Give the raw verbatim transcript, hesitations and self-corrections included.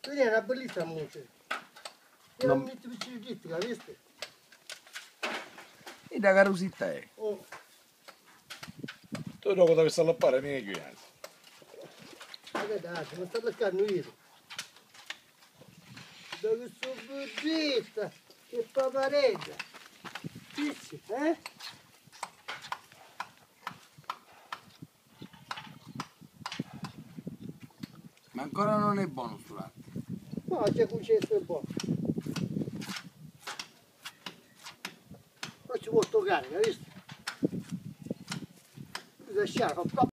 Quindi è una bellissima musica. E non metti vicino di te, capiste? E da carosità è. Oh. Tu dopo devi stare a fare meglio, anzi. Ma che dai, non sta per cannuire. Dove sono buggetta, che papareggia. Dici, eh? Ma ancora non è buono sto latte. Ma c'è concesso un po'. Poi ci vuole toccare, hai visto? Bisogna sciacca,